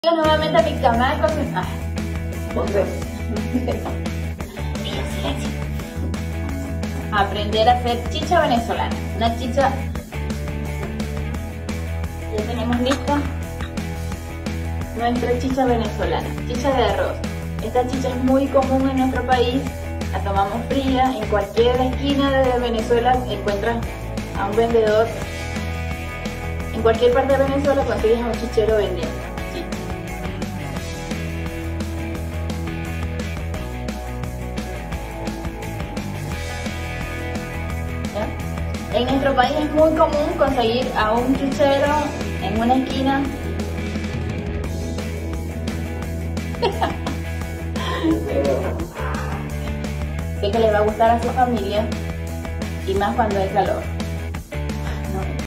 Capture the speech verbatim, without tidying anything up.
Nuevamente a mi canal con mi... Ah, aprender a hacer chicha venezolana. Una chicha... Ya tenemos lista nuestra chicha venezolana, chicha de arroz. Esta chicha es muy común en nuestro país, la tomamos fría. En cualquier esquina de Venezuela encuentras a un vendedor. En cualquier parte de Venezuela consigues a un chichero vendiendo. En nuestro país es muy común conseguir a un chichero en una esquina. Sé que les va a gustar a su familia y más cuando hay calor.